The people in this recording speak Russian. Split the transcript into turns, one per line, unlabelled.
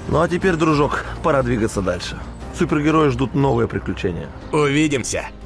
Ну а теперь, дружок, пора двигаться дальше. Супергерои ждут новые приключения.
Увидимся.